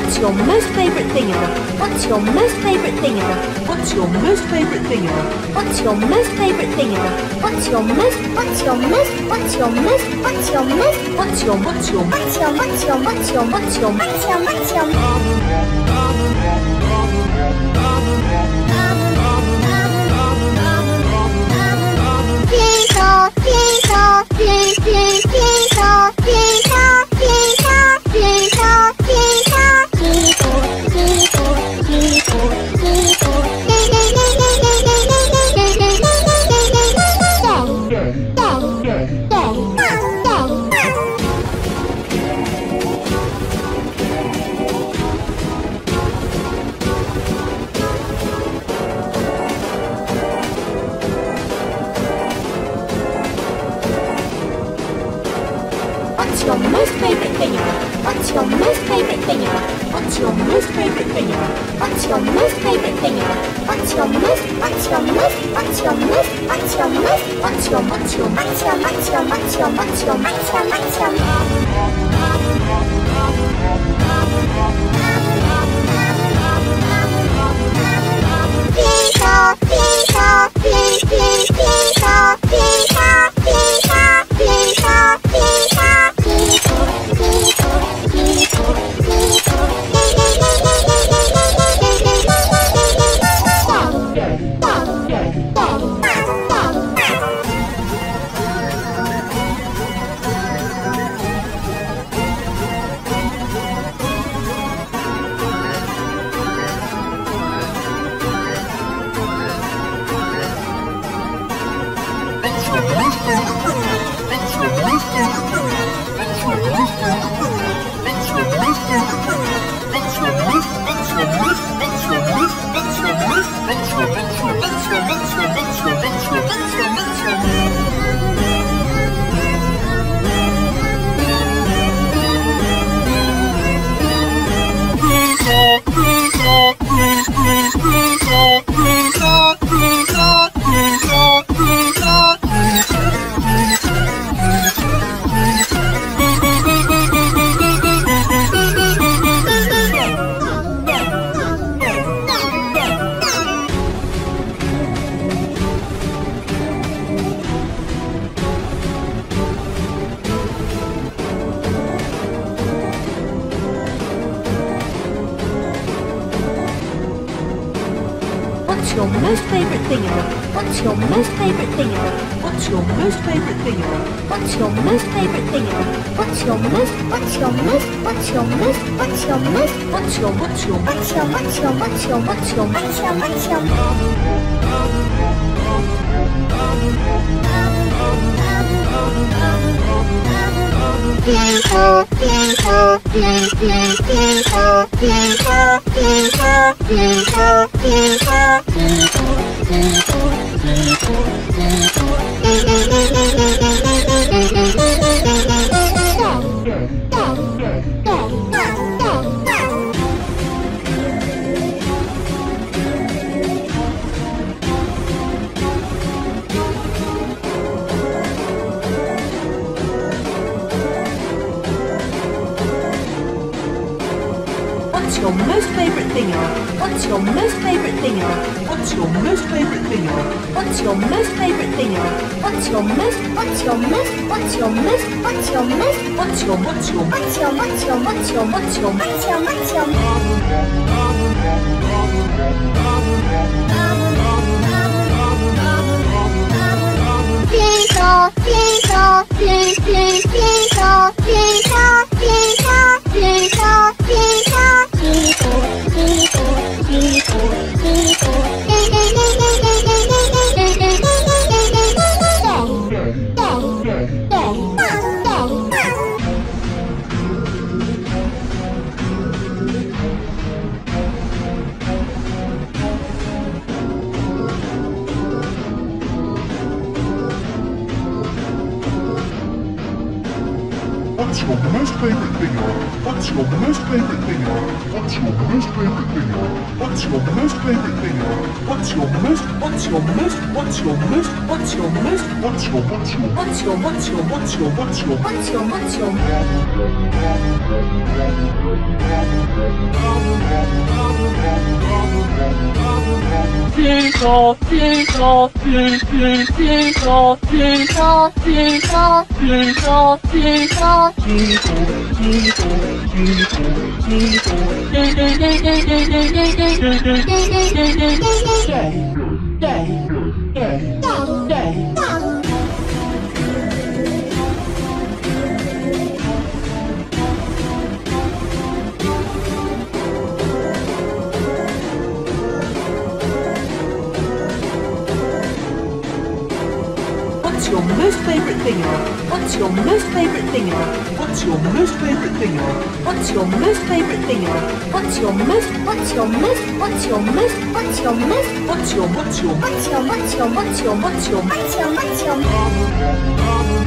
What's your most favorite thing ever? What's your most favorite thing ever? What's your most favorite thing ever? What's your most favorite thing ever? What's your most what's your most what's your most what's your most what's your what's your what's your what's your what's your what's your what's your What's your most favorite thing ever? What's your most favorite thing ever? What's your most favorite thing ever? What's your most favorite thing ever? What's your most what's your most what's your most what's your most what's your what's your what's your what's your what's your what's your what's your what's your What's your most favorite thing ever? What's your most favorite thing ever? What's your most favorite thing ever? What's your most favorite thing ever? What's your most what's your most what's your most what's your most what's your what's your what's your what's your what's your what's your what's your what's your What's your most favorite thing ever? What's your most favorite thing ever? What's your most favorite thing ever? What's your most favorite thing ever? What's your most what's your most what's your most what's your most what's your what's your what's your what's your what's your what's your what's your what's your What's your most favorite thing ever? What's your most favorite thing ever? What's your most favorite thing ever? What's your most favorite thing ever? What's your most what's your most what's your most what's your most what's your what's your what's your what's your what's your what's your what's your what's your What's your most favorite thing ever? What's your most favorite thing ever? What's your most favorite thing ever? What's your most favorite thing ever? What's your most, what's your most, what's your most, what's your most, What's your what's your, what's your, what's your, what's your, what's your, what's your,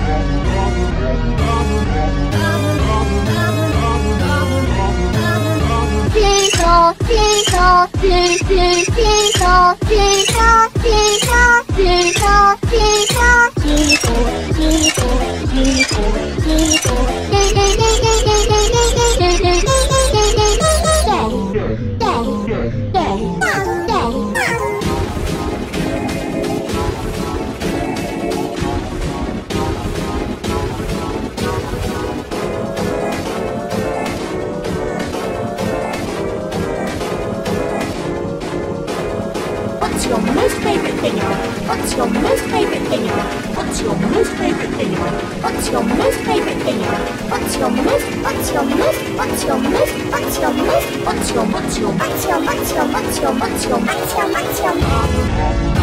What's your most favorite thing ever? What's your most favorite thing ever? What's your most favorite thing ever? What's your most favorite thing ever? What's your most, what's your most, what's your most, what's your most, What's your what's your, what's your, what's your, what's your, what's your, what's your,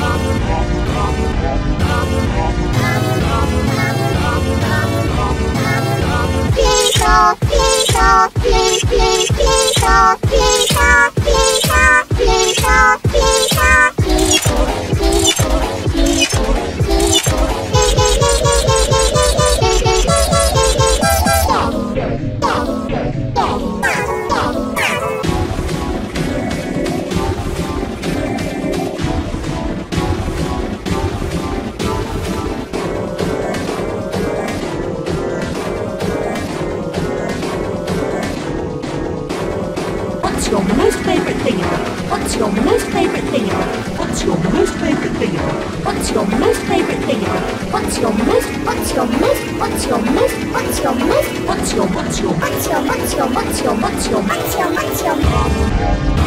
What's your most favorite thing ever? What's your most favorite thing ever? What's your most favorite thing ever? What's your most favorite thing ever? What's your most, what's your most, what's your most, what's your most, What's your what's your, what's your, what's your, what's your, what's your, what's your,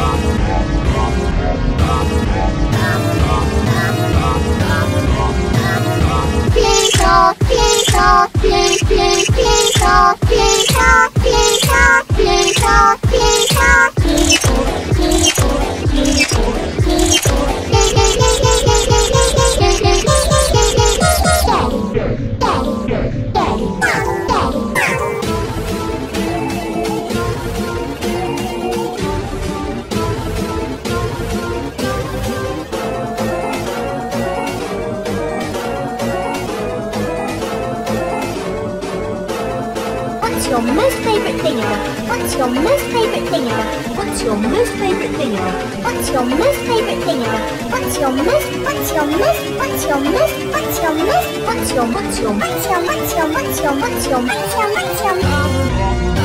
What's your most favorite thing ever? What's your most favorite thing ever? What's your most favorite thing ever? What's your most favorite thing ever? What's your most, what's your most, what's your most, what's your most, What's your what's your, what's your, what's your, what's your, what's your, what's your,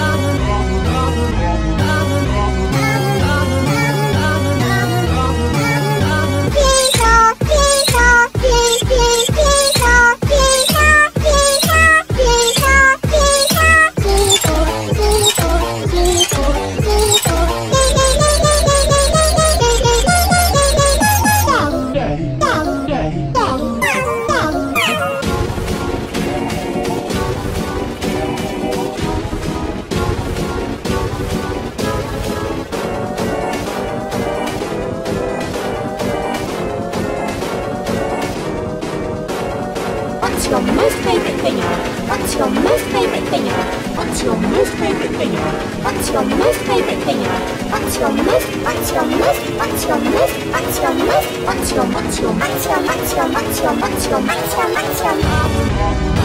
What's your most favorite thing ever? What's your most favorite thing ever? What's your most favorite thing ever? What's your most favorite thing ever? What's your most, what's your most, what's your most, what's your most, What's your what's your, what's your, what's your, what's your, what's your, what's your,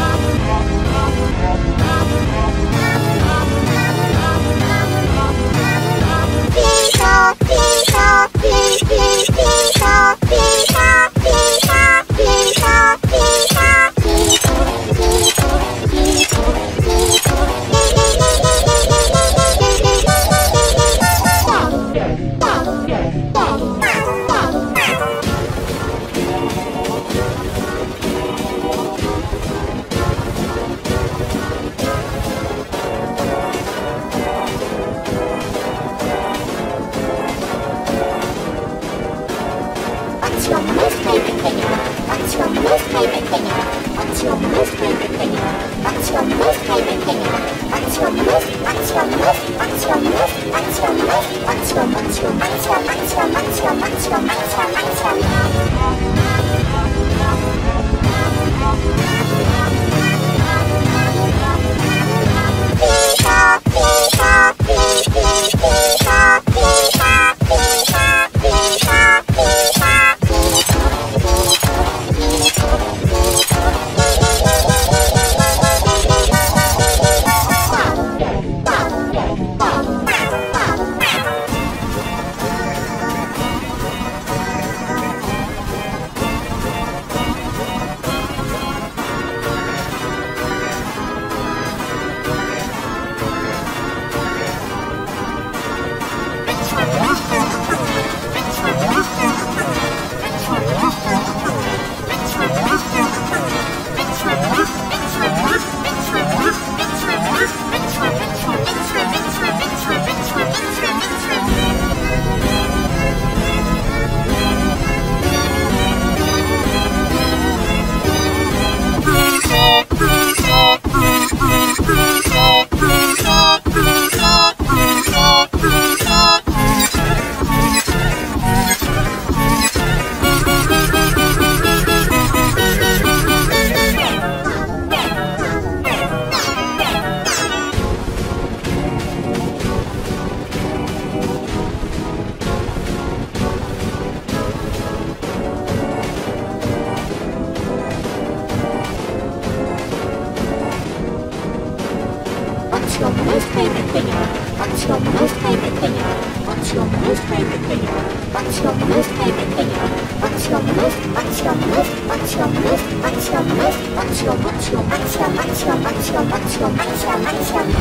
What's your most favorite thing? What's your most favorite thing? What's your most? What's your most? What's your most? What's your most? What's your what's your what's your what's your what's your what's your what's your what's your most favorite thing? What's your most favorite thing? What's your most favorite thing? What's your most favorite thing? What's your most? What's your most? What's your most? What's your most? What's your what's your what's your what's your what's your what's your what's your what's your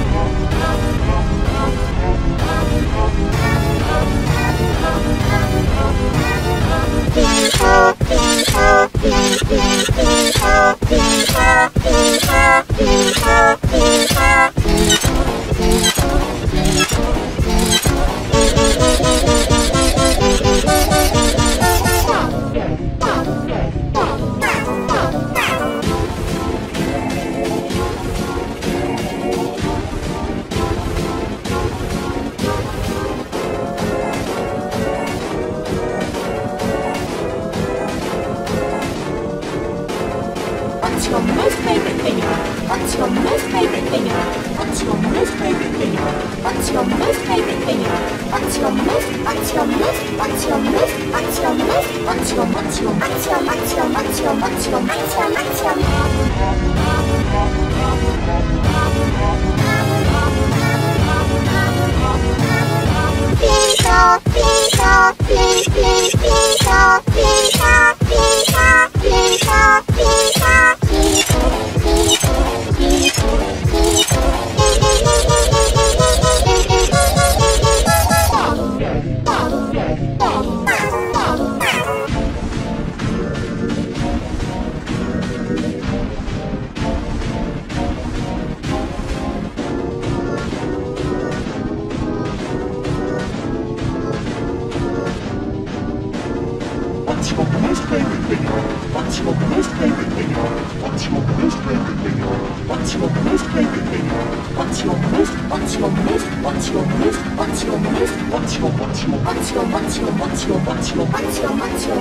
What's your most favorite thing? What's your most favorite thing? What's your most favorite thing? What's your most favorite thing? What's your most? What's your most? What's your most? What's your most? What's your what's your what's your what's your what's your what's your what's your what's your What's your most favorite thing? What's your most favorite thing? What's your most favorite thing? What's your most favorite thing? What's your most? What's your most? What's your most? What's your most? What's your what's your what's your what's your what's your what's your what's your what's your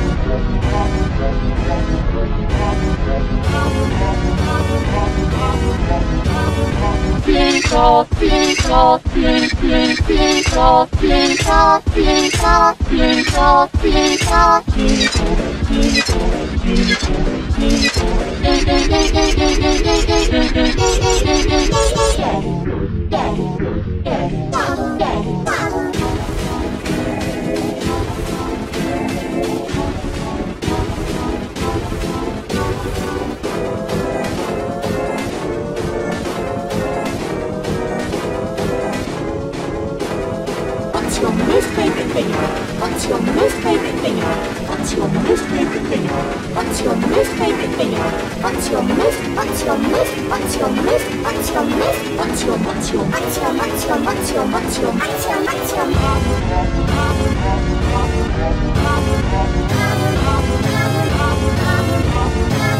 Peacock, peacock, peacock, peacock, peacock, peacock, peacock, peacock, What's your most favorite thing? What's your most favorite thing? What's your most favorite thing? What's your most favorite thing? What's your most? What's your most? What's your most? What's your most? What's your what's your what's your what's your what's your what's your what's your what's your what's your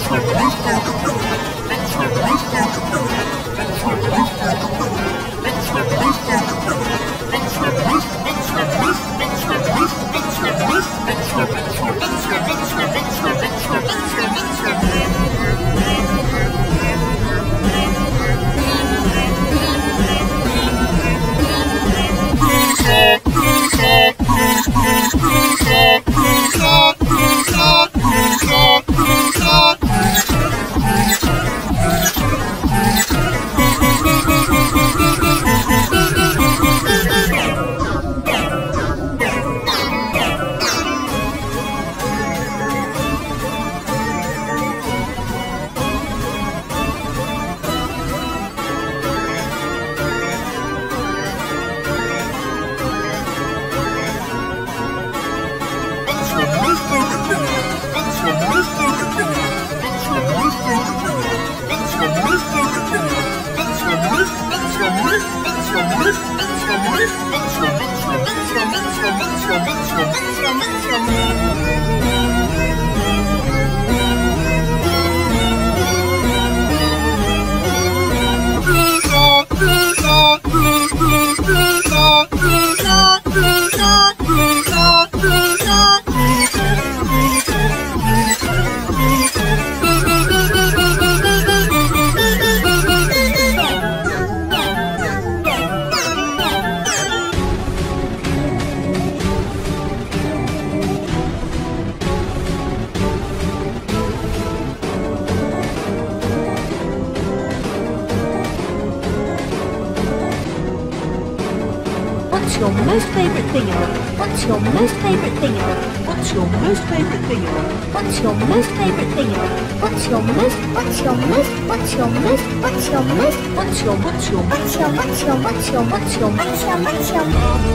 What's your most favorite thing ever? What's your most favorite thing ever? What's your most favorite thing ever? What's your most favorite thing ever? What's your most, what's your most, what's your most, what's your most, What's your what's your, what's your, what's your, what's your, what's your, what's your,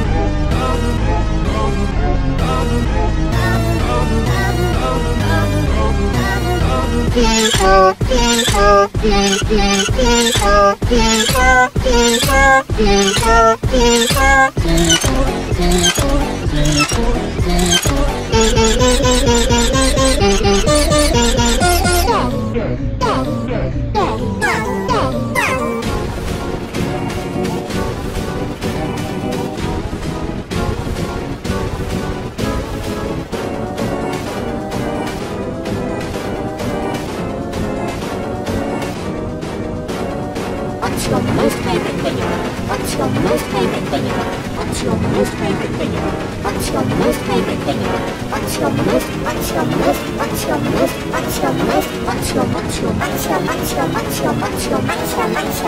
What's your most favorite thing ever? What's your most favorite thing ever? What's your most favorite thing ever? What's your most favorite thing ever? What's your most, what's your most, what's your most, what's your most, what's your, what's your, what's your, what's your, what's your, what's your, what's your, what's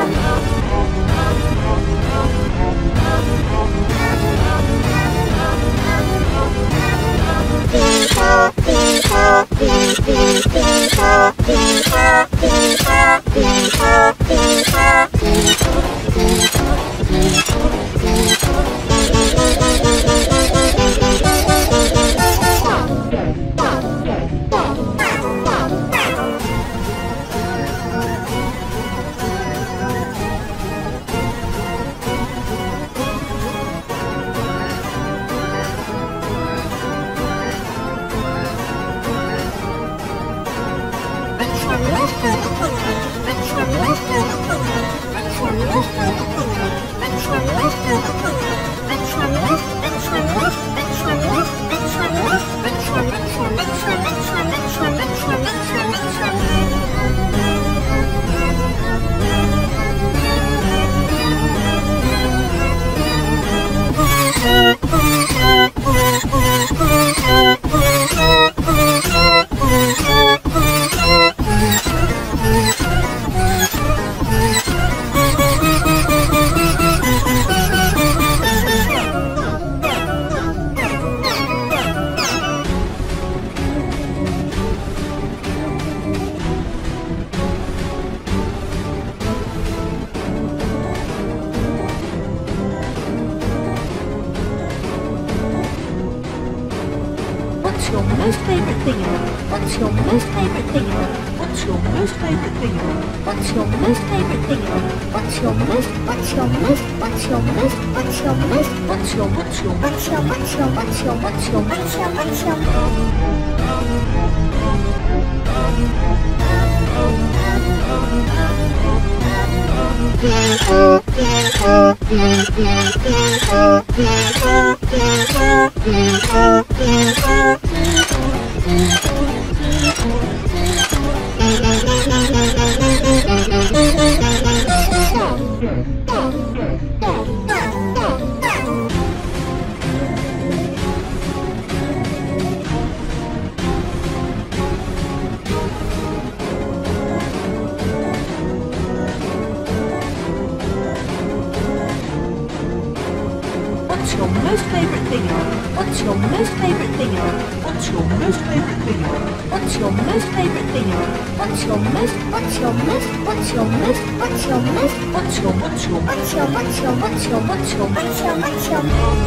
your most favorite thing ever? What's your most favorite thing ever? What's your most favorite thing ever? What's your most favorite thing ever? What's your most, what's your most, what's your most, what's your most, What's your, what's your, what's your, what's your, what's your, what's your, what's your, what's your, What's your most favourite thing? What's your most favourite thing? What's your most favourite thing? What's your most favourite thing? What's your most what's your most what's your most what's your most What's your what's your what's your what's your what's your what's your what's your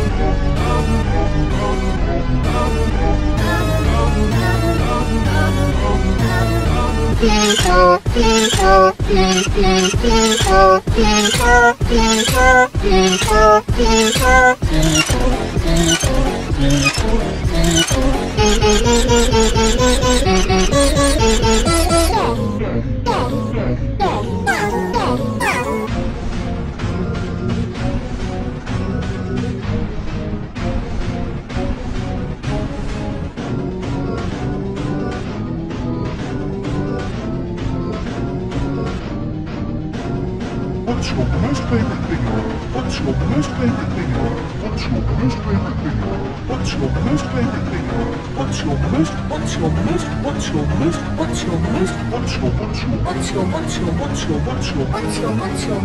What's your most favorite thing? What's your most favorite thing? What's your most favorite thing? What's your most favorite thing? What's your most what's your most what's your most what's your most what's your what's your what's your what's your what's your what's your what's your what's your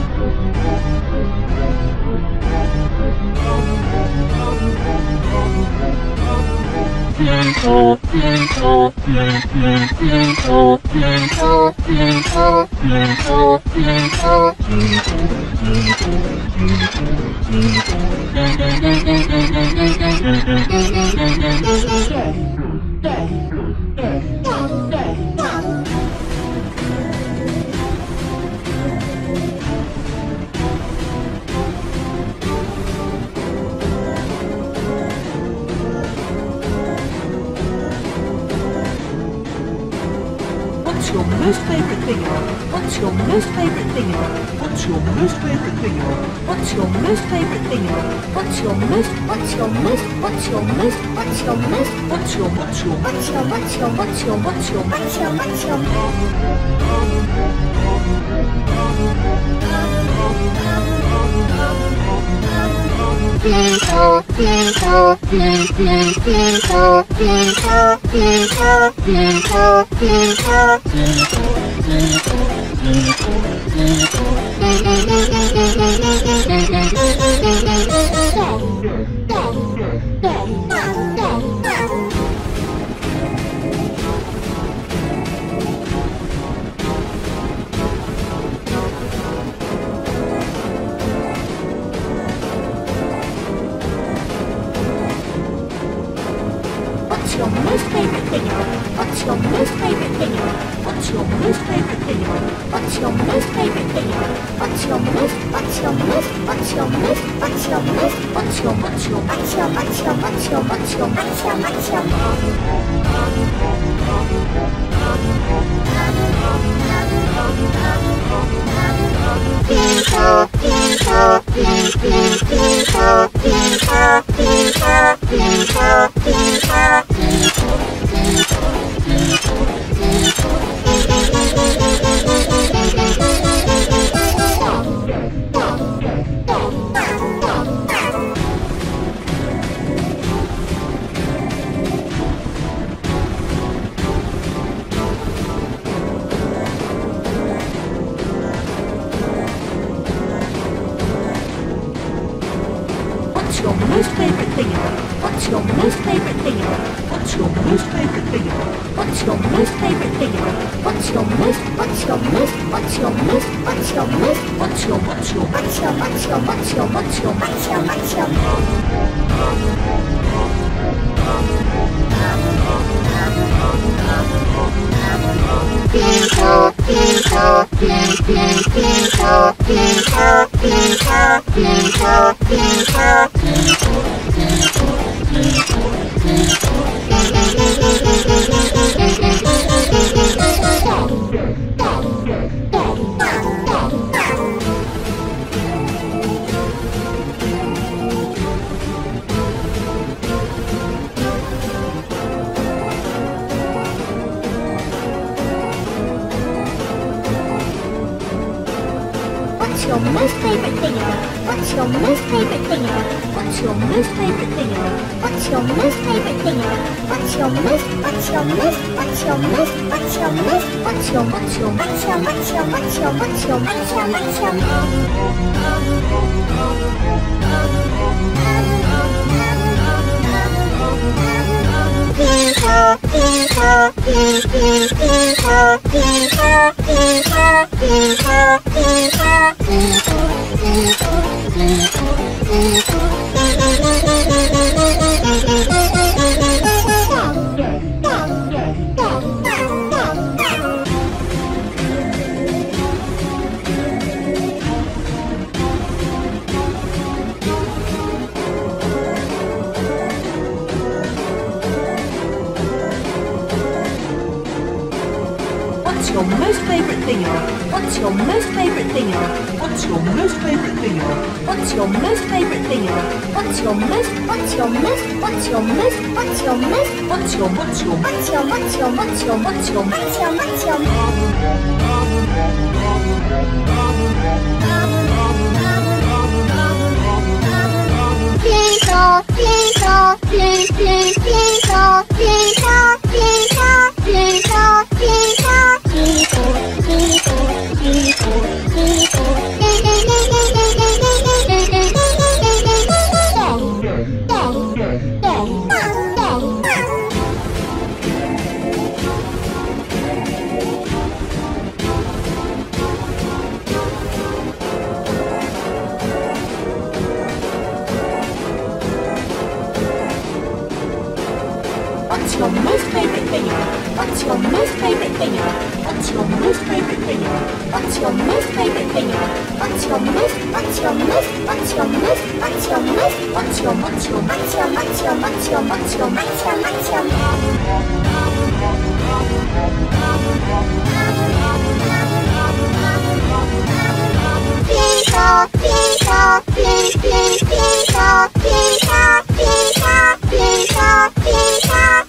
What's your most favourite thing? what's your most favourite thing? What's your most favourite thing? What's your most favourite thing? What's your most what's your most what's your most what's your most What's your what's your what's your what's your what's your what's your what's your What's your most favorite thing? What's your most favorite thing? What's your most favourite thing? What's your most favorite thing? What's your most what's your most what's your most what's your most What's your what's your what's your what's your what's your what's your what's your What's your most favourite thing? What's your most favorite thing? What's your most favourite thing? What's your most favorite thing? What's your most what's your most what's your most what's your most What's your what's your what's your what's your what's your what's your what's your What's your most favorite thing ever? What's your most favorite thing ever? What's your most favorite thing ever? What's your most favorite thing ever? What's your most? What's your most? What's your most? What's your most? What's your? What's your? What's your? What's your? What's your? What's your? What's your? What's your? What's your most favorite thing ever? What's your most favorite thing ever? What's your most favorite thing ever? What's your most favorite thing ever? What's your most? What's your most? What's your most? What's your most? What's your? What's your? What's your? What's your? What's your? What's your? What's your? What's your? Peacock, peacock, peacock, peacock, peacock, peacock, peacock, peacock, What's your most favorite thing ever? What's your most favorite thing ever? What's your most favorite thing ever? What's your most favorite thing ever? What's your most? What's your most? What's your most? What's your most? What's your? What's your? What's your? What's your? What's your? What's your? What's your? What's your? Peacock, peacock, peacock, peacock, peacock, peacock, peacock, peacock.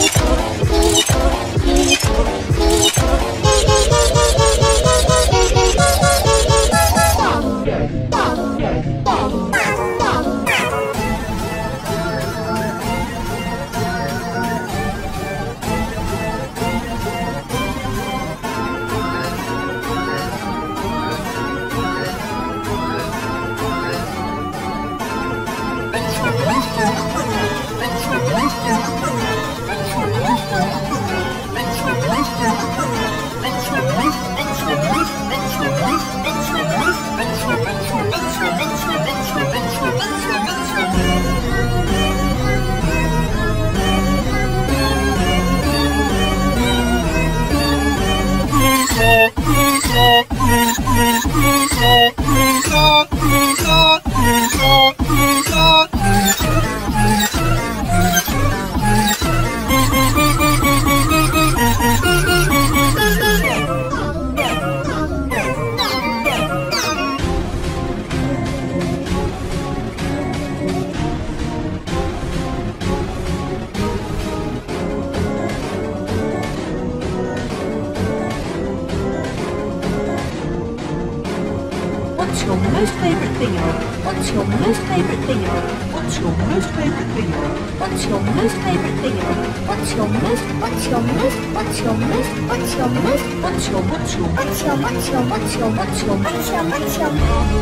What's your most favorite thing ever? What's your most favorite thing ever? What's your most favorite thing ever? What's your most favorite thing ever? What's your most? What's your most? What's your most? What's your most? What's your? What's your? What's your? What's your? What's your? What's your? What's your? What's your?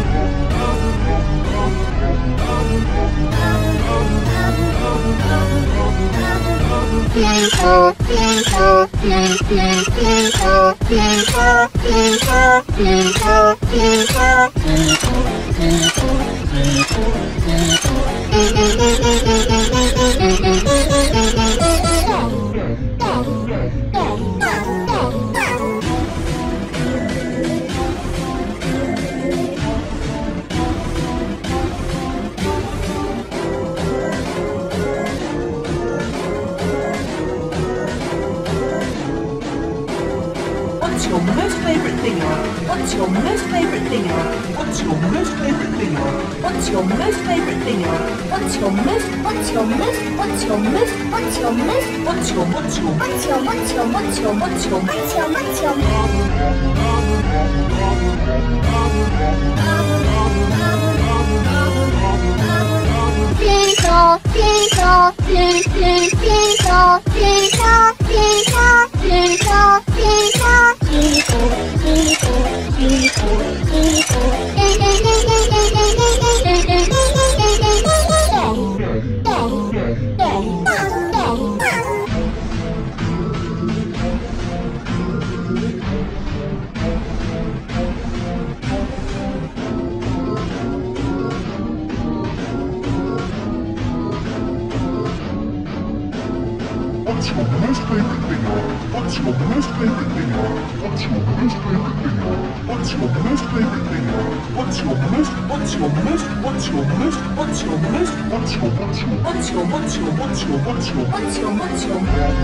Peacock, peacock, peacock, peacock, peacock, peacock, peacock, peacock, What's your most favorite thing ever? What's your most favorite thing ever? What's your most favorite thing ever? What's your most favorite thing ever? What's your most? What's your most? What's your most? What's your most? What's your? What's your? What's your? What's your? What's your? What's your? What's your? What's your? What's your most favorite thing? What's your most favorite thing? What's your most favorite thing? What's your most favorite thing? What's your most what's your most what's your most what's your most what's your what's your what's your what's your what's your what's your what's your what's your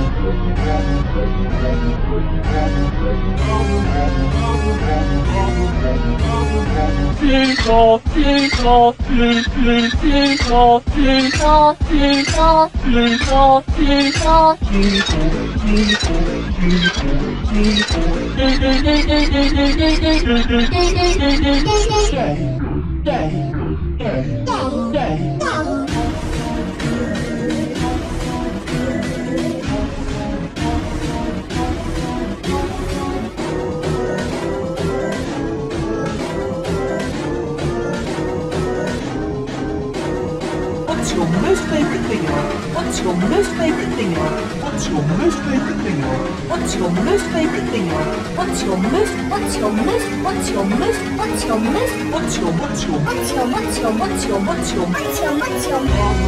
What's your most favorite thing? What's your most favorite thing? What's your most favorite thing? What's your most favorite thing? What's your most what's your most what's your most what's your most what's your what's your what's your what's your what's your what's your what's your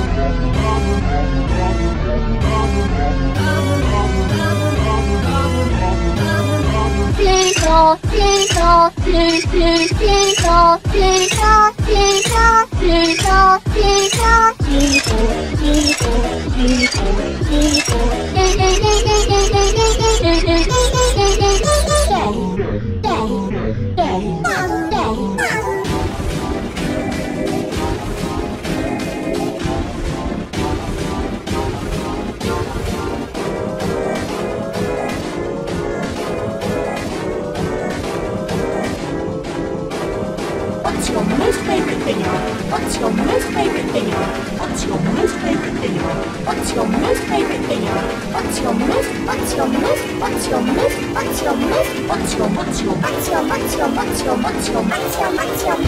What's your most favorite thing? What's your most favorite thing? What's your most favorite thing? What's your most favorite thing? What's your most what's your most what's your most what's your most what's your what's your what's your what's your what's your what's your what's your what's your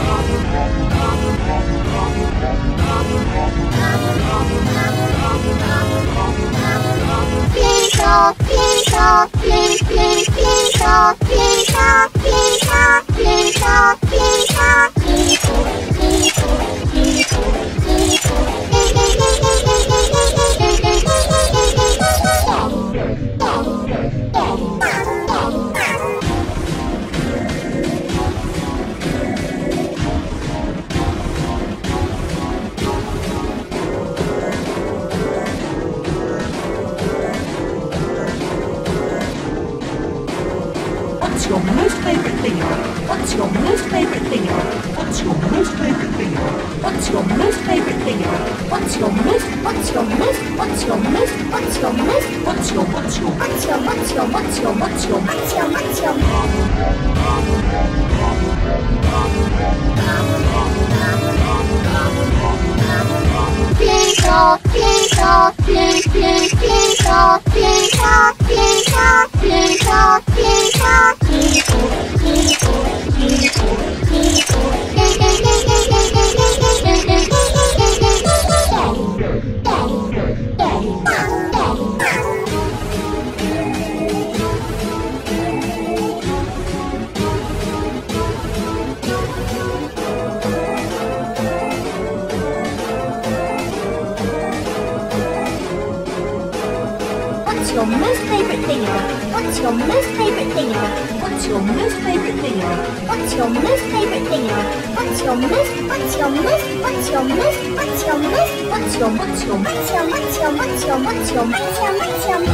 What's your most favorite thing? What's your most favorite thing? What's your most favorite thing? What's your most favorite thing? What's your most what's your most what's your most what's your most what's your what's your what's your what's your what's your what's your what's your what's your What's your most favorite thing? What's your most favorite thing? What's your most favorite thing? What's your most favorite thing? What's your most what's your most what's your most what's your most what's your what's your what's your what's your what's your what's your what's your what's your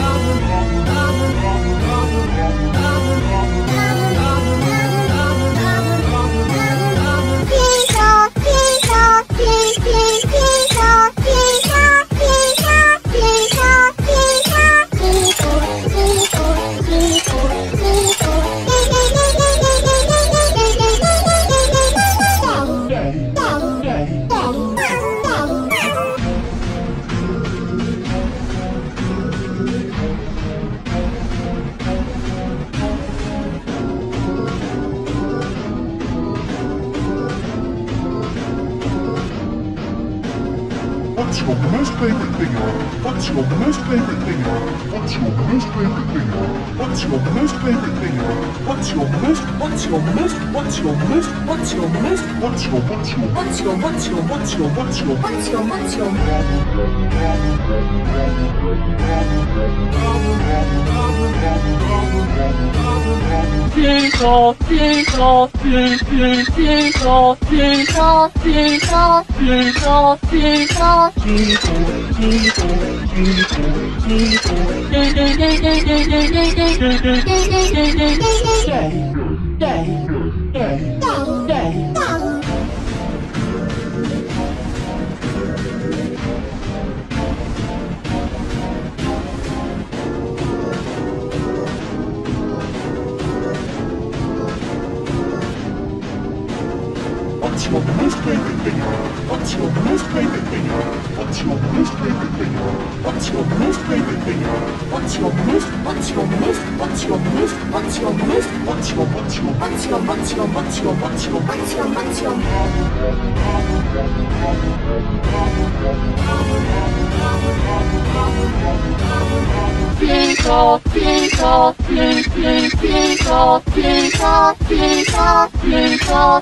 What's your most favorite thing? What's your most favorite thing? What's your most favorite thing? What's your most favorite thing? What's your most? What's your most? What's your most? What's your most? What's your? What's your? What's your? What's your? What's your? What's your? What's your? What's your? Tinkle, tinkle, tinkle, tinkle, tinkle, tinkle, tinkle, tinkle, What's your most favorite thing? What's your most favorite thing? What's your most favorite thing? What's your most favorite thing? What's your most? What's your most? What's your most? What's your most? What's your? What's your? What's your? What's your? What's your? What's your? What's your? What's your? tinkle, tinkle, tinkle, tinkle, tinkle, tinkle, tinkle,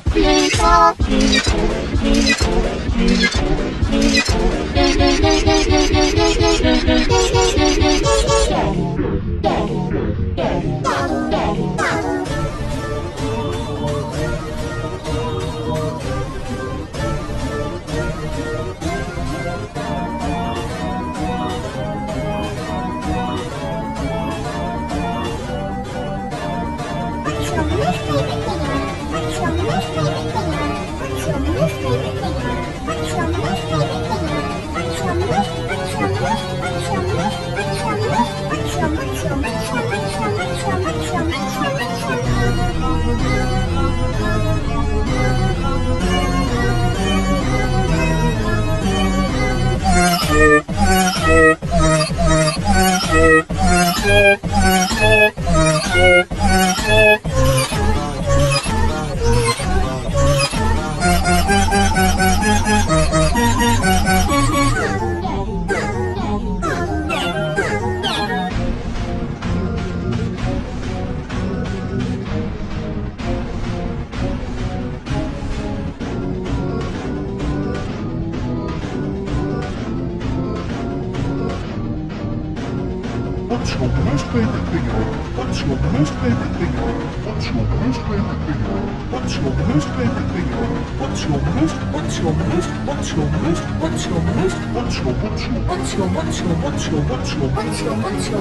What's your most favorite thing? What's your most favorite thing? What's your most favorite thing? What's your most favorite thing? What's your most? What's your most? What's your most? What's your most? What's your? What's your? What's your? What's your? What's your? What's your? What's your? What's your?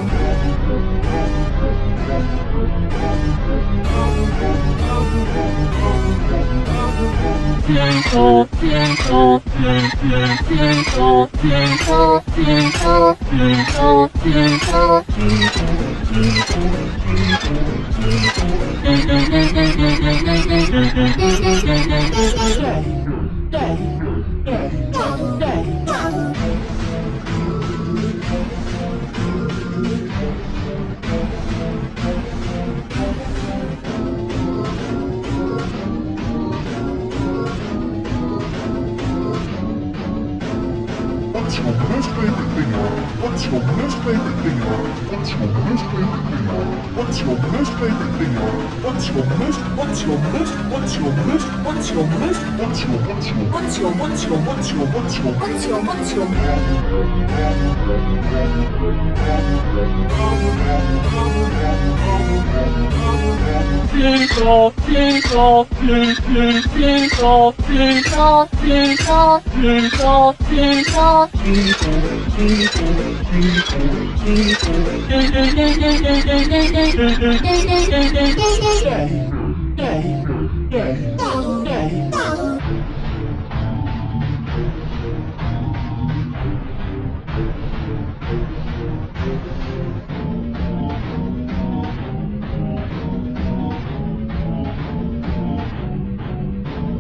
tinkle, tinkle, tinkle, tinkle, tinkle, tinkle, tinkle, tinkle, What's your most favorite thing? What's your most favorite thing? What's your most favorite thing? What's your most favorite thing? What's your most? What's your most? What's your most? What's your most? What's your? What's your? What's your? What's your? What's your? What's your? What's your? What's your? tinkle, tinkle, tinkle, tinkle, tinkle, tinkle, tinkle, tinkle,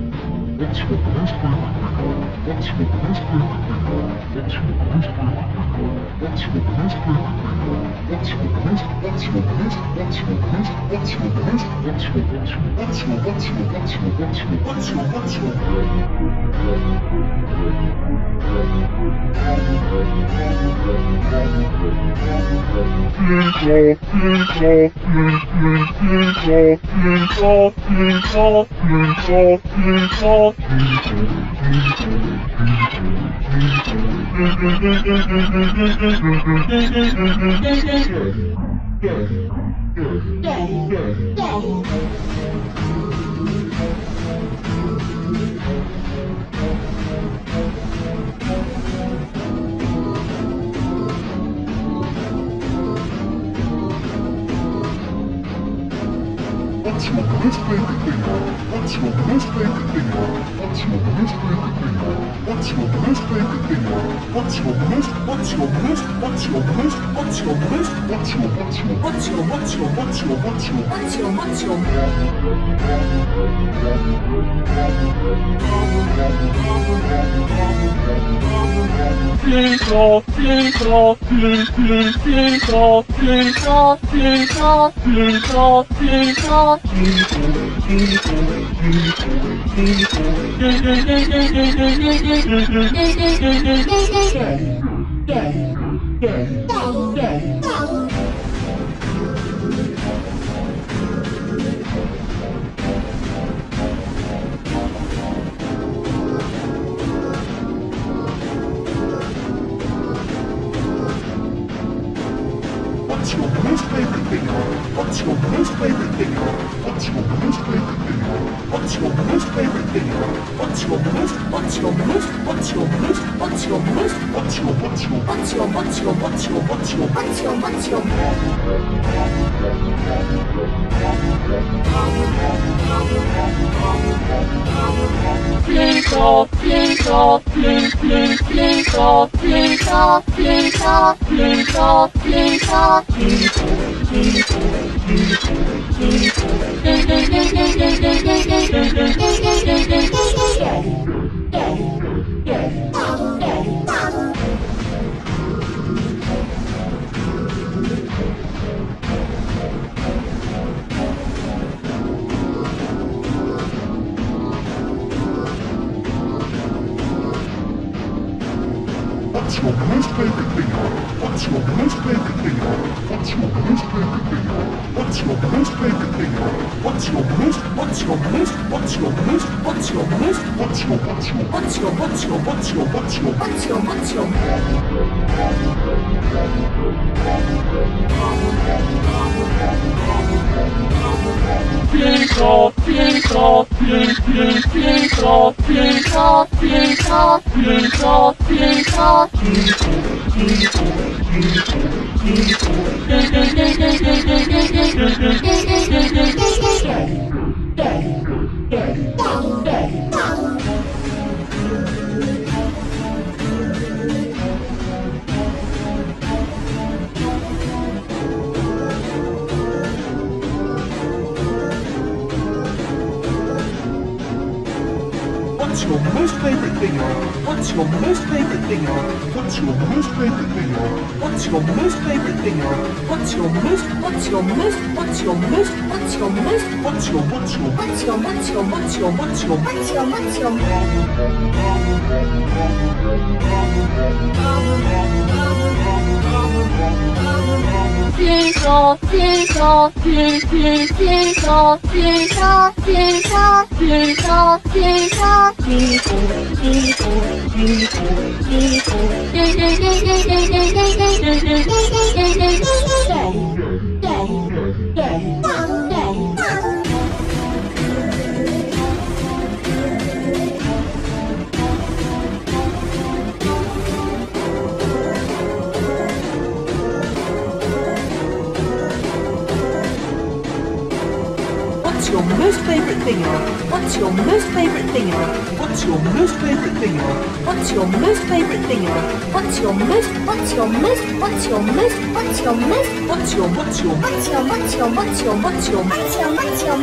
What's your most favorite thing? What's your most favorite thing? What's your most favorite thing? What's your most favorite thing? What's your most favorite thing? What's your most favorite thing? What's your most favorite thing? What's your most favorite thing? What's your most favorite thing? What's your most what's your most what's your most what's your most what's your what's your what's your what's your what's your what's your what's your what's your What's your most favorite thing? What's your most favorite thing? What's your most favorite thing? What's your most favorite thing? What's your most what's your most what's your most what's your most what's your what's your what's your what's your what's your what's your what's your what's your What's your most favorite thing? What's your most favorite thing? What's your most favorite thing? What's your most favorite thing? What's your most what's your most what's your most what's your most what's your what's your what's your what's your what's your what's your what's your what's your What's your most favorite thing? What's your most favorite thing? What's your most favorite thing? What's your most favorite thing? What's your most what's your most what's your most what's your most what's your what's your what's your what's your what's your what's your what's your what's your What's your most favorite thing? What's your most favorite thing? What's your most favorite thing? What's your most favorite thing? What's your most what's your most what's your most what's your most what's your what's your what's your what's your what's your what's your what's your what's your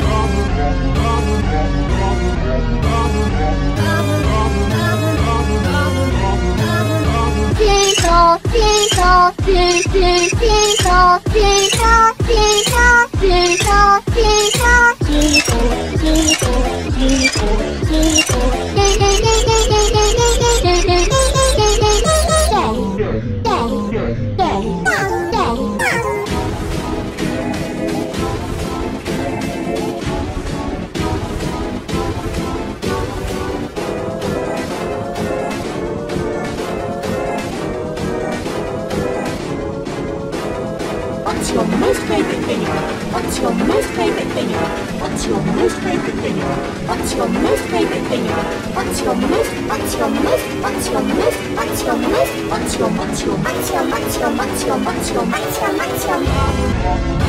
What's your most favorite thing ever? What's your most favorite thing ever? What's your most favorite thing ever? What's your most favorite thing ever? What's your most what's your most what's your most what's your most what's your what's your what's your what's your what's your what's your what's your what's your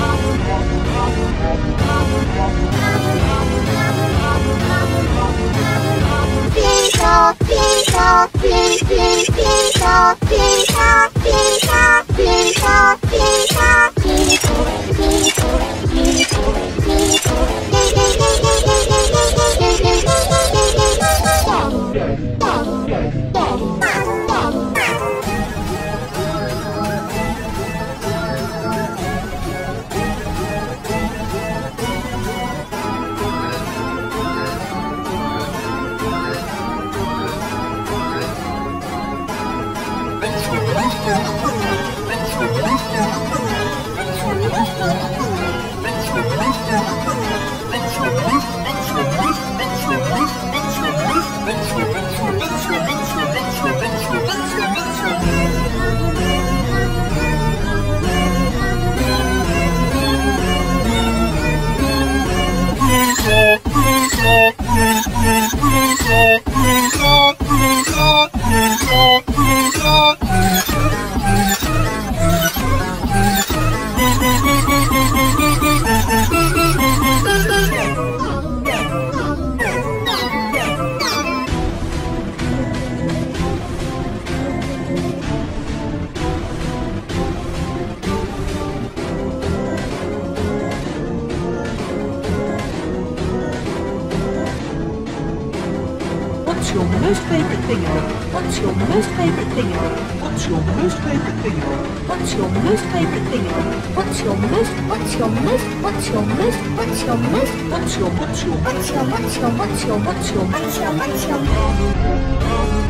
What's your most favorite thing ever? What's your most favorite thing ever? What's your most favorite thing ever? What's your most favorite thing ever? What's your most what's your most what's your most what's your most what's your what's your what's your what's your what's your what's your what's your what's your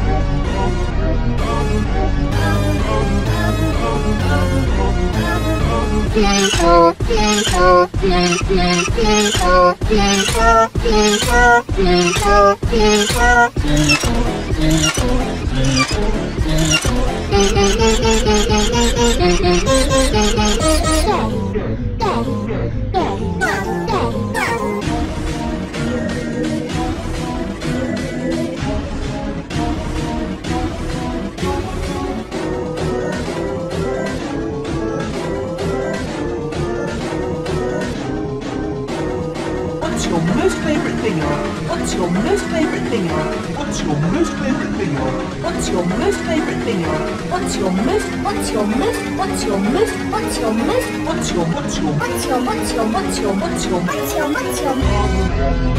What's your most favorite thing ever? What's your most favorite thing ever? What's your most favorite thing ever? What's your most favorite thing ever? What's your most what's your most what's your most what's your most what's your what's your what's your what's your what's your what's your what's your what's your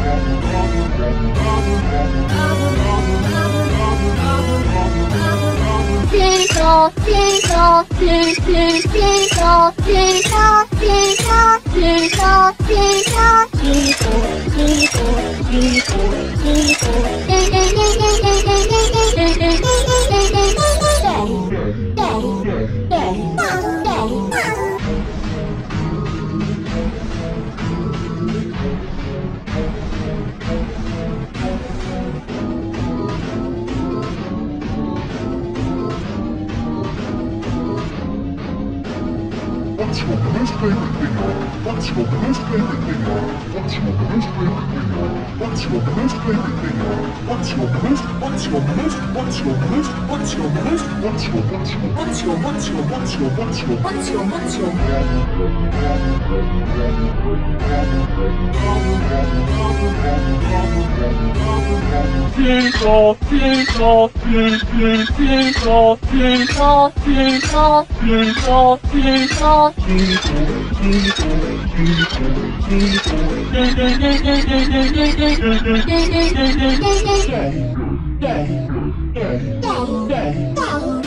What's your most favorite thing ever? What's your most favorite thing ever? What's your most favorite thing ever? What's your most favorite thing ever? What's your most what's your most what's your most what's your most what's your what's your what's your what's your what's your what's your what's your what's your Ding,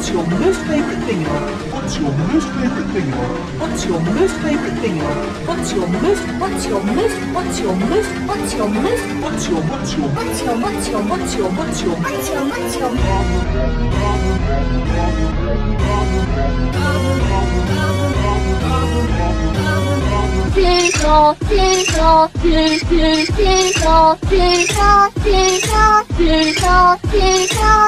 What's your most favorite thing ever? What's your most favorite thing ever? What's your most favorite thing ever? What's your most? What's your most? What's your most? What's your most? What's your What's your? What's your? What's your? What's your? What's your? What's your? Tinkle, tinkle, tinkle, tinkle, tinkle, tinkle, tinkle, tinkle,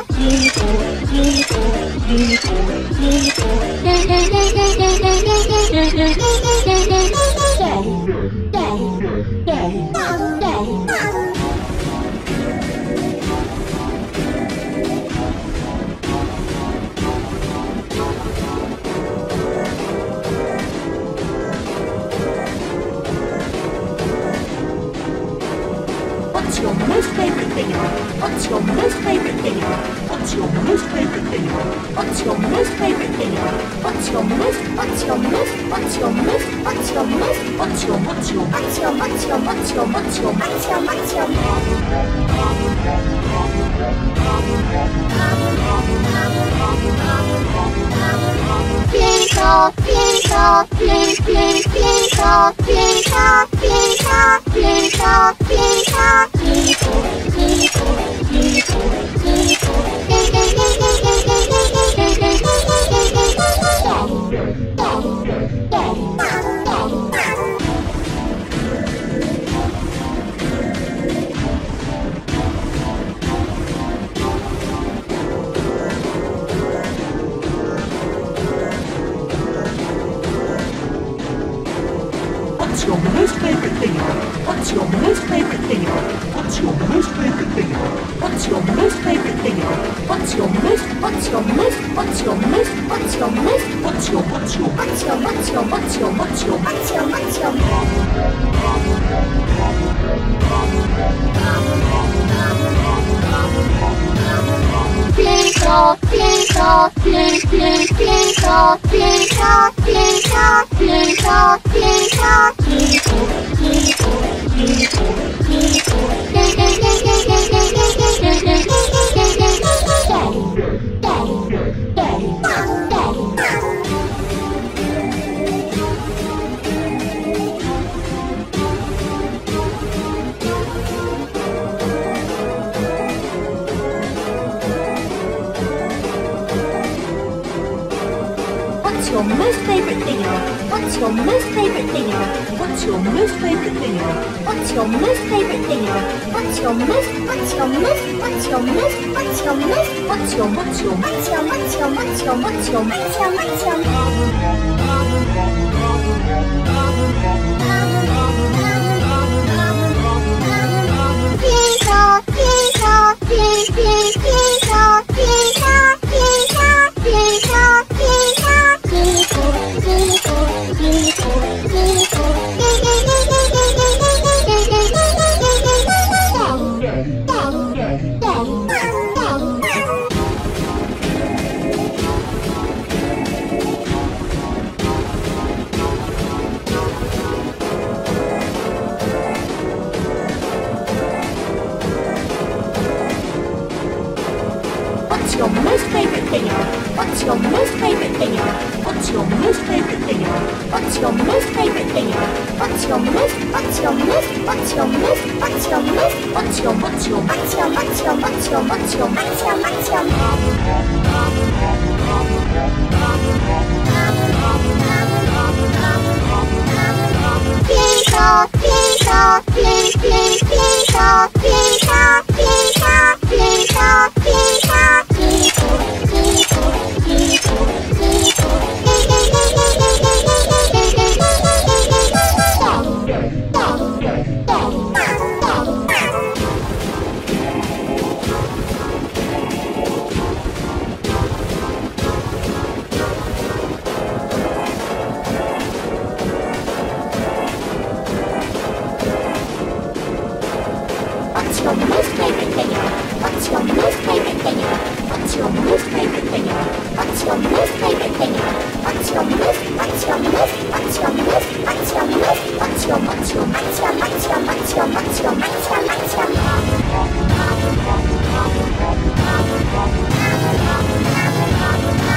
What's your most favorite thing ever? What's your most favorite thing ever? What's your most favorite thing ever? What's your most favorite thing ever? What's your most? What's your most? What's your most? What's your most? What's your? What's your? What's your? What's your? What's your? What's your? What's your? tinkle, tinkle, tinkle, tinkle, tinkle, tinkle, tinkle, What's your most favorite thing ever? What's your most favorite thing ever? What's your most favorite thing ever? What's your most favorite thing ever? What's your most? What's your most? What's your most? What's your most? What's your? What's your? What's your? What's your? What's your? What's your? What's your? tinkle, tinkle, tinkle, tinkle, tinkle, tinkle, tinkle, What's your most favorite thing ever? What's your most favorite thing ever? What's your most favorite thing ever? What's your most favorite thing ever? What's your most? What's your most? What's your most? What's your most? What's your? What's your? What's your? What's your? What's your? What's your? What's your? tinkle, tinkle, tinkle, tinkle, tinkle, tinkle, tinkle, What's your most favorite thing ever? What's your most favorite thing ever? What's your most favorite thing ever? What's your most favorite thing ever? What's your most? What's your most? What's your most? What's your most? What's your? What's your? What's your? What's your? What's your? What's your? What's tinkle, tinkle, tinkle, tinkle, tinkle, tinkle, tinkle, What's your most favorite thing ever? What's your most favorite thing ever? What's your most favorite thing ever? What's your most favorite thing ever? What's your most? What's your most? What's your most? What's your most? What's your? What's your? What's your? What's your? What's your? What's your? What's your? What's your?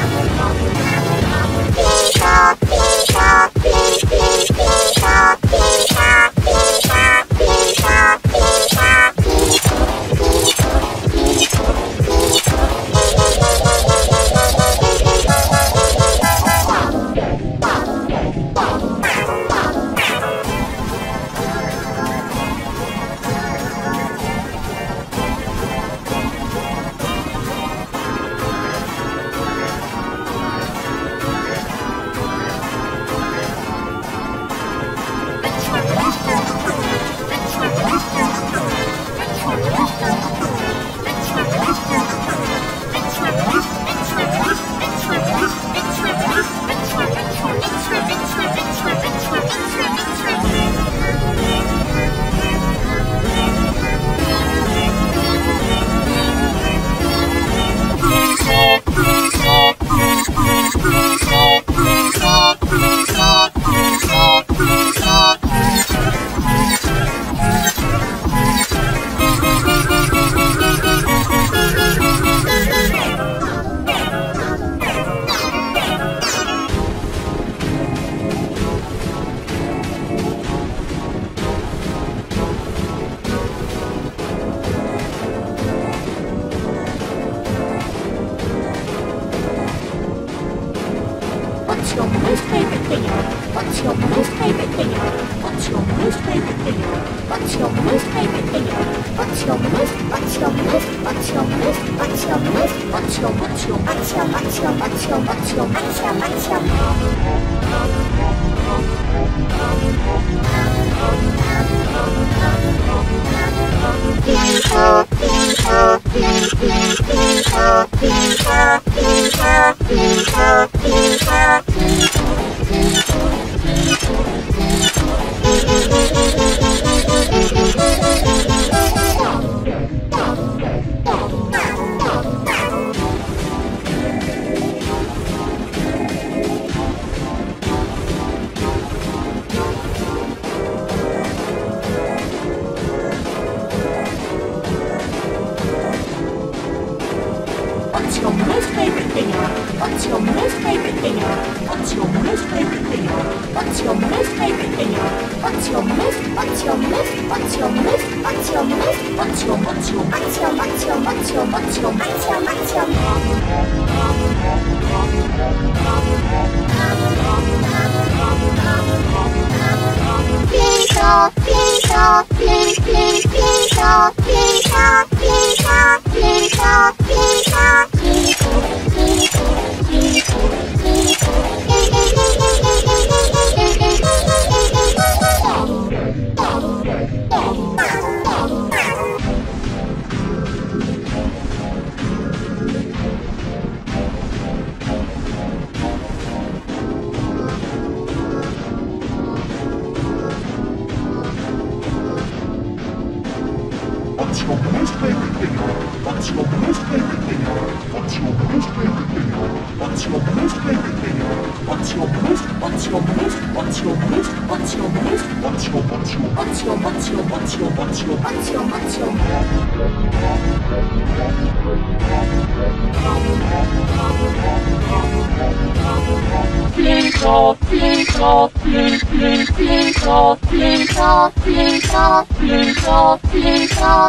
What's your most? What's your most? What's your most? What's your most? What's your what's your what's your what's your what's your what's your what's your what's your Pizza, pizza, pizza, pizza, pizza, pizza, pizza, pizza, What's your most favorite thing? What's your most favorite thing? What's your most favorite thing? What's your most favorite thing? What's your most? What's your most? What's your most? What's your most? What's your what's your what's your what's your what's your what's your what's your what's your Pizza, pizza, pizza, pizza, pizza, pizza, pizza, pizza,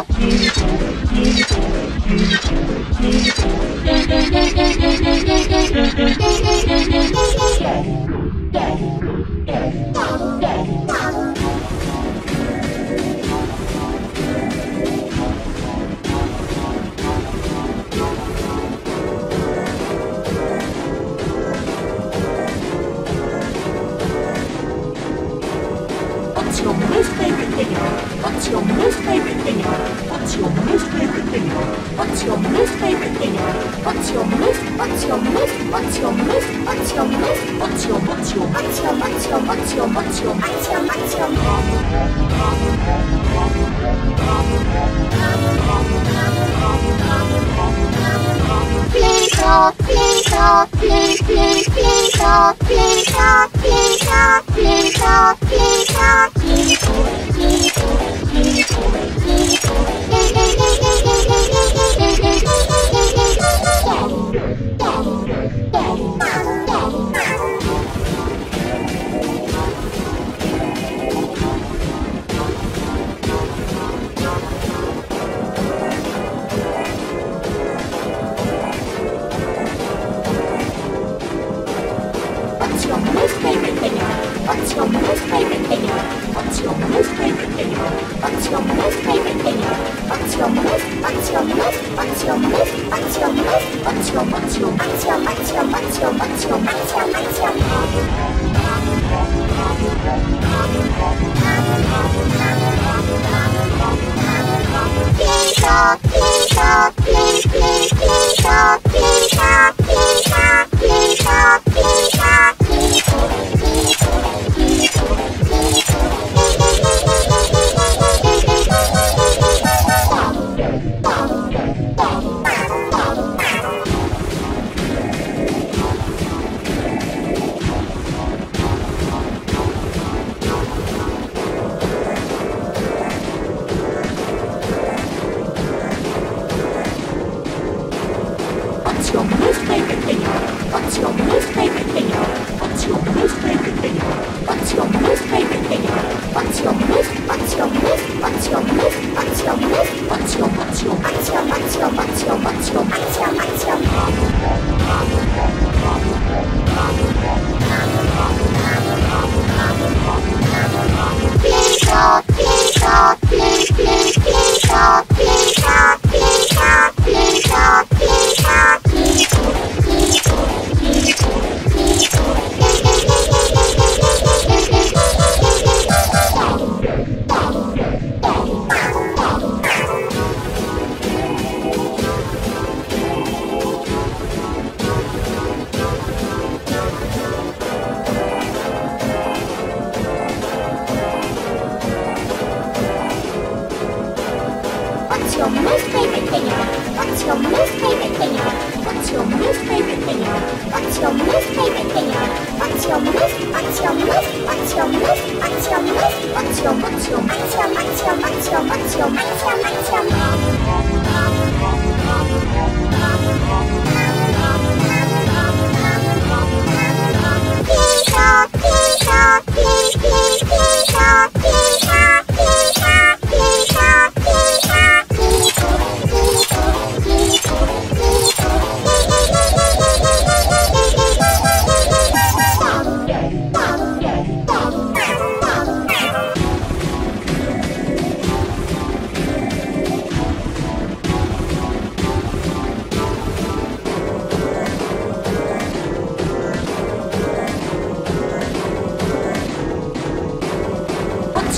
What's your most favorite thing? What's your most favorite thing? What's your most favorite thing? What's your most favorite thing? What's your most? What's your most? What's your most? What's your most? What's your what's your what's your what's your what's your what's your what's your what's your Pizza, pizza, pizza, pizza, pizza, pizza, pizza, pizza, What's your most favorite thing? What's your most favorite thing?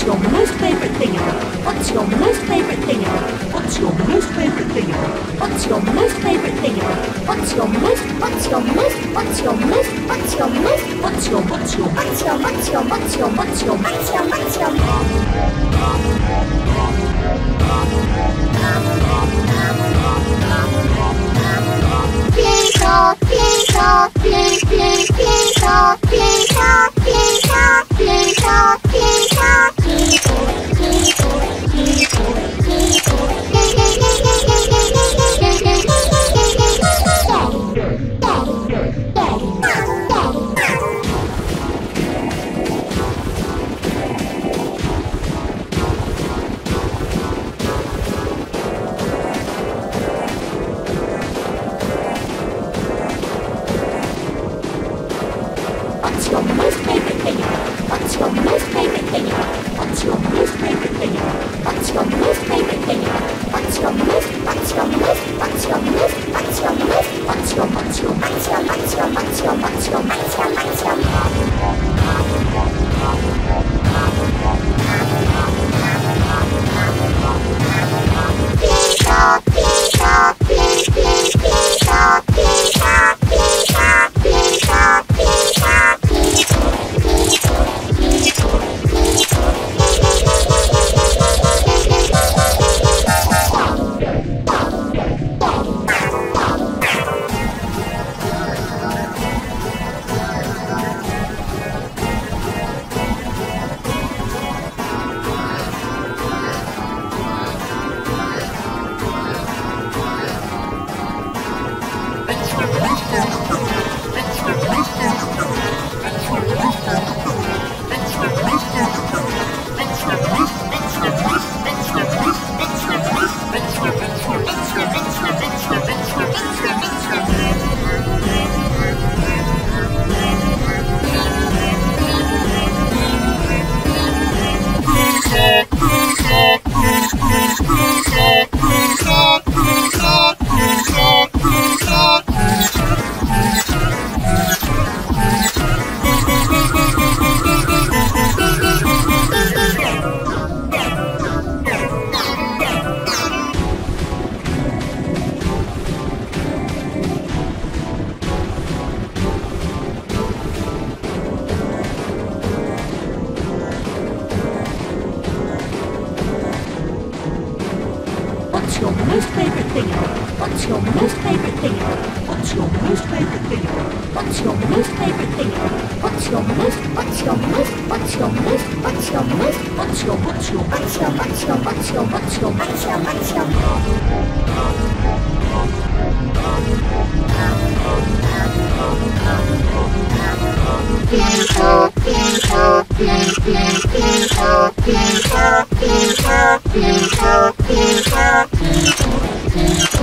What's your most favorite thing ever? What's your most favorite thing ever? What's your most favorite thing ever? What's your most favorite thing ever? What's your most, what's your most, what's your most, what's your most, What's your what's your, what's your, what's your, what's your, what's your, what's your, what's your, Pizza, pizza, pizza, pizza, pizza, pizza, pizza, pizza, What's your most favorite thing ever? What's your most favorite thing ever? What's your most favorite thing ever? What's your most favorite thing ever? What's your most, what's your most, what's your most, what's your most, what's your, what's your, what's your, what's your, what's your, what's your, what's your, Pizza, pizza, pizza, pizza, pizza, pizza, pizza, pizza. What's your most favorite thing ever? What's your most favorite thing ever? What's your most favorite thing ever? What's your most favorite thing ever? What's your most, what's your most, what's your most, what's your most, what's your, what's your, what's your, what's your, what's your, what's your, what's your, what's your, Pizza, pizza, pizza, pizza, pizza, pizza, pizza, pizza.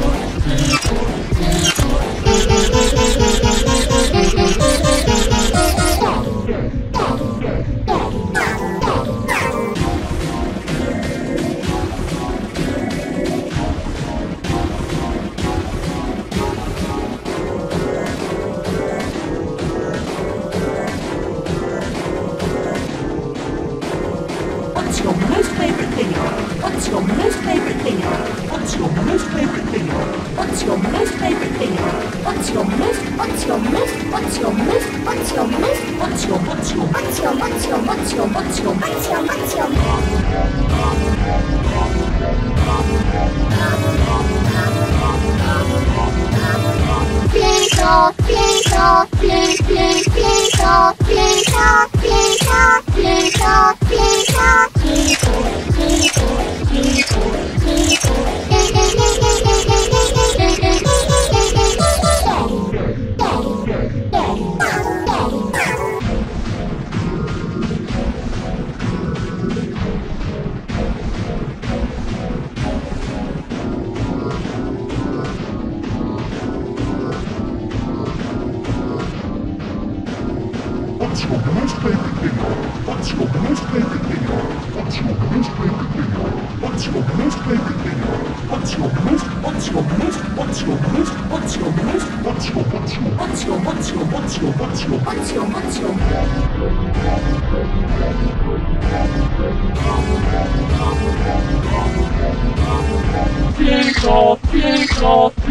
What's your most favorite thing ever? What's your most favorite thing ever? What's your most favorite thing ever? What's your most favorite thing ever? What's your most, what's your most, what's your most, what's your most, what's your, what's your, what's your, what's your, what's your, what's your, what's your, what's your, Pizza, pizza, pizza, pizza, pizza, pizza, pizza, pizza, What's your most favorite thing ever? What's your most favorite thing ever? What's your most favorite thing ever? What's your most favorite thing ever? What's your most, what's your most, what's your most, what's your most, what's your, what's your, what's your, what's your, what's your, what's your, what's your, what's your,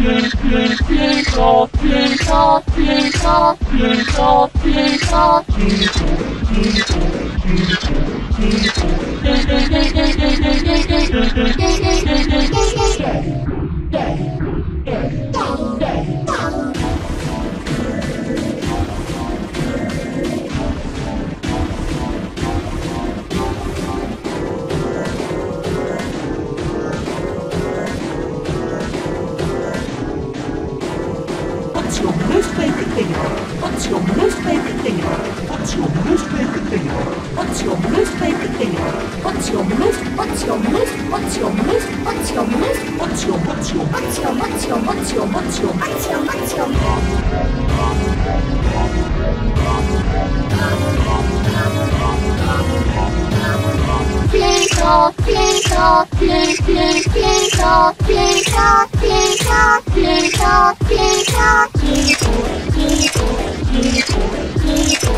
What's your most favorite thing about? What's your most favorite thing about? What's your most favorite thing about? What's your most favorite thing about? What's your most? What's your most? What's your most? What's your most? What's your? What's your? What's your? What's your? What's your? What's your? What's your? What's your? Flinka, flinka, flink, flink, flinka, flinka, flinka, flinka, flinka, flinko, flinko, flinko, flinko.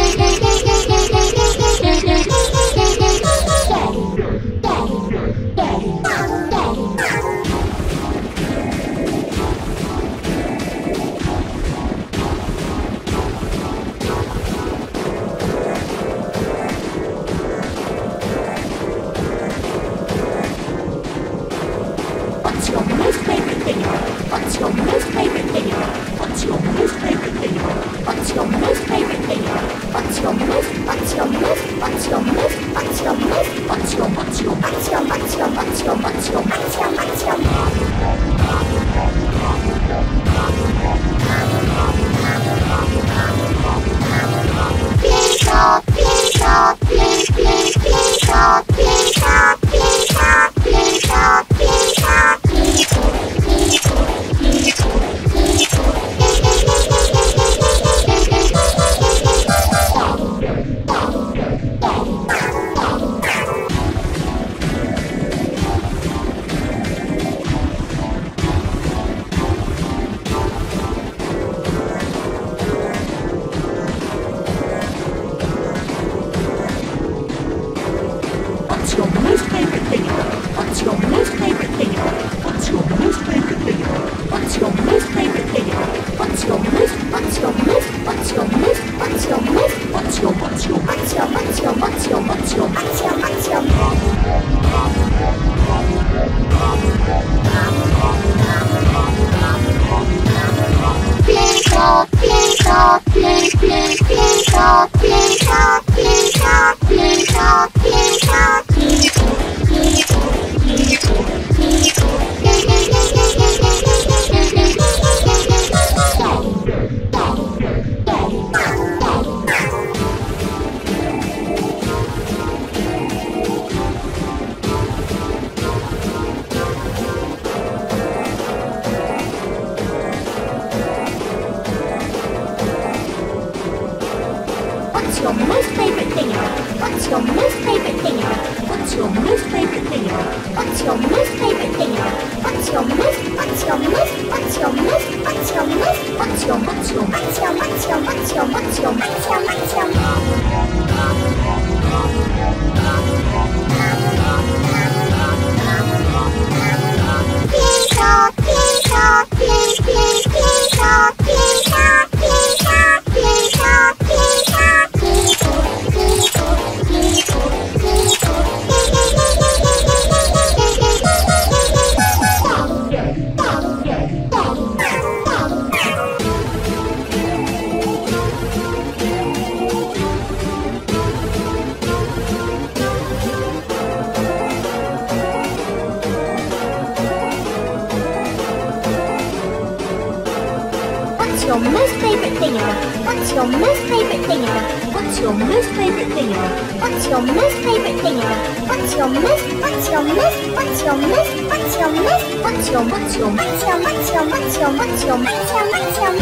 What's your most favorite thing about? What's your most favorite thing about? What's your most favorite thing about? What's your most favorite thing about? What's your most? What's your most? What's your most? What's your most? What's your? What's your? What's your? What's your? What's your? What's your? What's your? What's your? Flinka, flinka, flink, flink, flinka, flinka, flinka, flinka, flinka, flinko, flinko, flinko, flinko. What's your most favorite thing about? What's your most favorite thing about? What's your most favorite thing about? What's your most favorite thing about? What's your most? What's your most? What's your most? What's your most? What's your? What's your? What's your? What's your? What's your? What's your? What's your? What's your? Flinka, flinka, flink, flink, flinka, flinka, flinka, flinka, flinka, flinko, flinko, flinko, flinko. What's your most favorite thing about? What's your most favorite thing about? What's your most favorite thing about? What's your most favorite thing about? What's your most? What's your most? What's your most? What's your most? What's your? What's your? What's your? What's your? What's your? What's your? What's your? What's your? Flinka, flinka, flink, flink, flinka, flinka, flinka, flinka, flinka, flinko, flinko, flinko, flinko. What's your most favorite thing about? What's your most favorite thing about? What's your most favorite thing about? What's your most favorite thing about? What's your most? What's your most? What's your most? What's your most? What's your? What's your? What's your? What's your? What's your? What's your? What's your? What's your?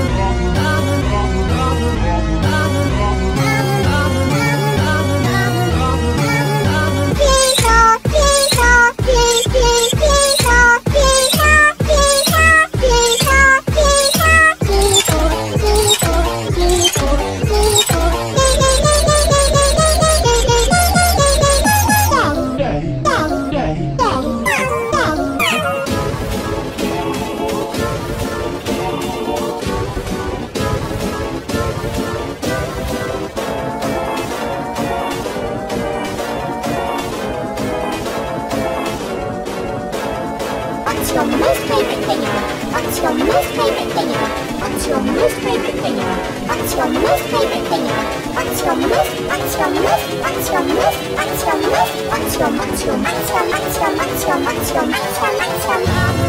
Flinka, flinka, flink, flink, flinka, flinka, flinka, flinka, flinka, flinko, flinko, flinko, flinko. your most favorite thing ever? What's your most, what's your most, what's your most, what's your most, what's your, what's your, what's your, what's your, what's your, what's your, what's your,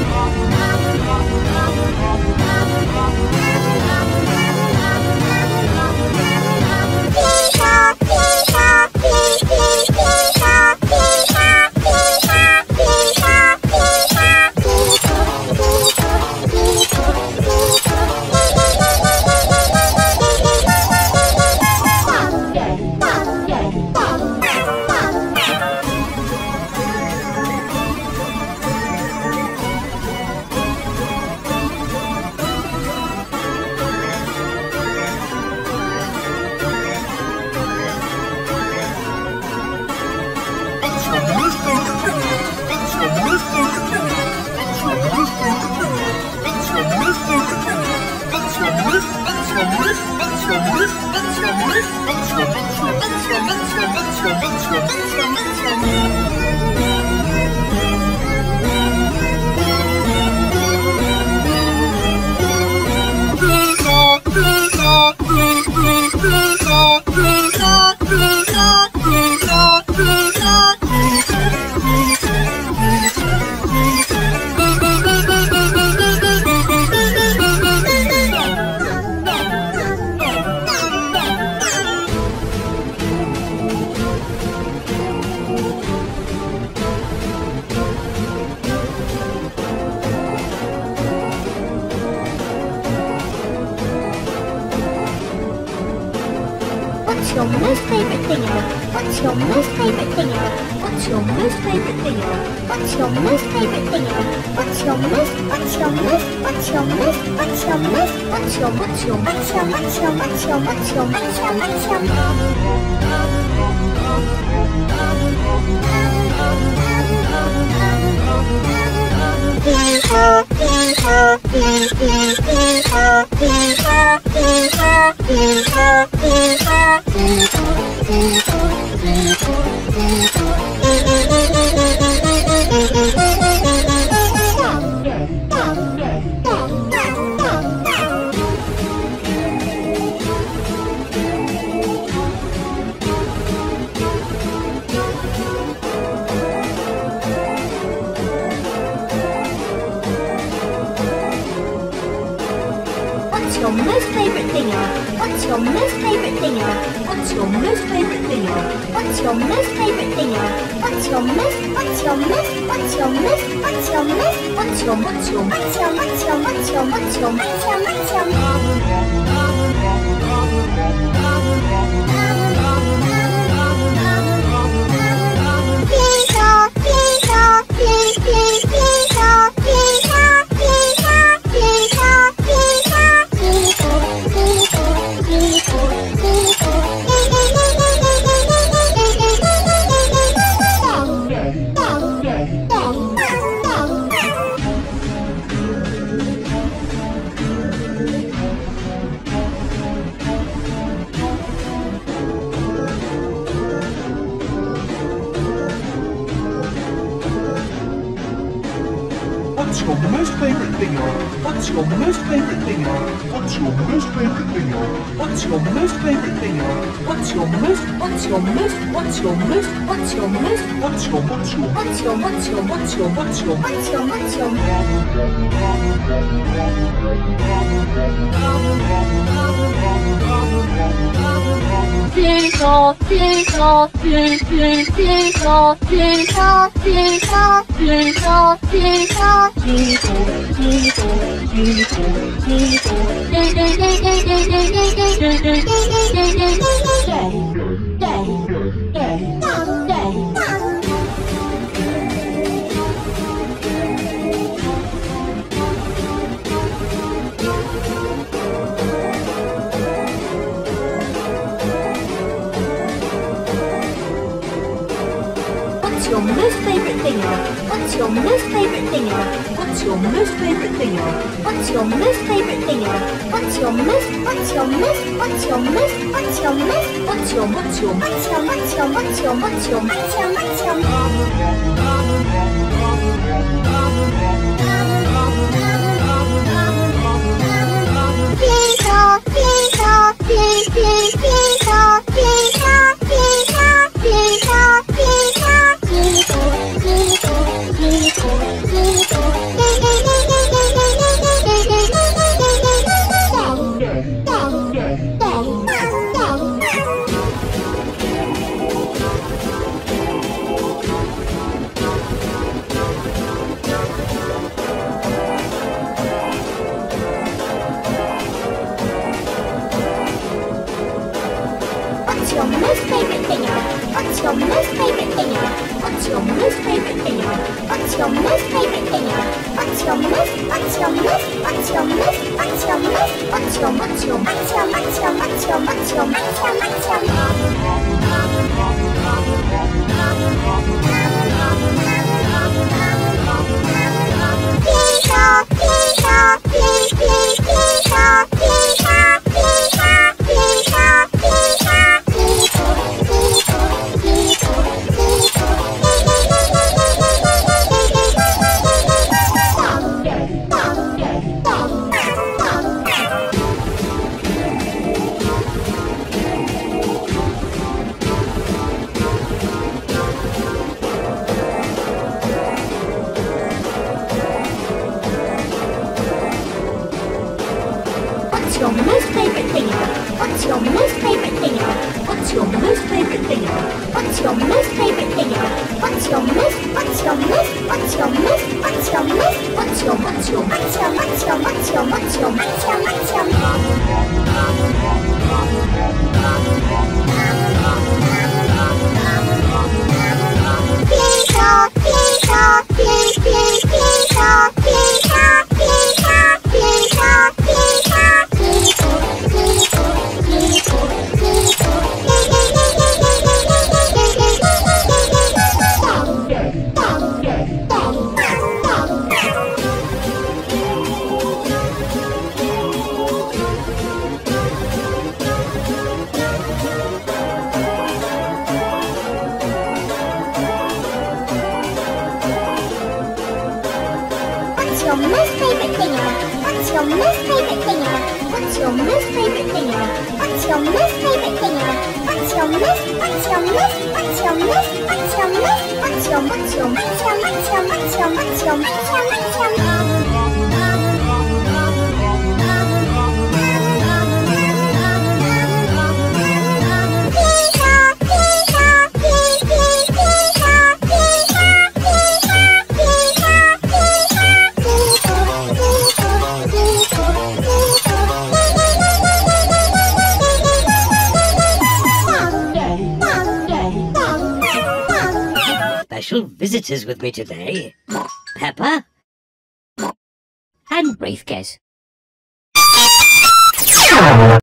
What's your most favorite thing ever? What's your most favorite thing ever? What's your most favorite thing ever? What's your most favorite thing ever? What's your most, what's your most, what's your most, what's your most, what's your, what's your, what's your, what's your, what's your, what's your, what's your, what's your, What's your most favorite thing ever? What's your most favorite thing ever? What's your most favorite thing ever? What's your most favorite thing ever? What's your most, what's your most, what's your most, what's your most, what's your, what's your, what's your, what's your, what's your, what's your, what's your, What's your most favorite thing ever? What's your most favorite thing ever? What's your most favorite thing ever? What's your most favorite thing ever? What's your most, what's your most, what's your most, what's your most, what's your, what's your, what's your, what's your, what's your, what's your, what's your, what's your, What's your most favorite thing ever? What's your most favorite thing ever? What's your most favorite thing ever? What's your most favorite thing ever? What's your most, what's your most, what's your most, what's your most, what's your, what's your, what's your, what's your, what's your, what's your, what's your, what's your, Peacock, peacock, peacock. What's your most favorite thing ever? What's your most favorite thing ever? What's your most favorite thing ever? What's your most favorite thing ever? What's your most? What's your most? What's your most? What's your most? What's your? What's your? What's your? What's your? What's your? What's your? What's your? What's your most favorite thing ever? What's your most favorite thing ever? What's your most favorite thing ever? What's your most favorite thing ever? What's your most? What's your most? What's your most? What's your most? What's your? What's your? What's your? What's your? What's your? What's your? What's your? What's your most favorite thing ever? What's your most favorite thing ever? What's your most favorite thing ever? What's your most favorite thing ever? What's your most? What's your most? What's your most? What's your most? What's your? What's your? What's your? What's your? What's your? What's your? What's Special visitors with me today. Peppa and Briefcase.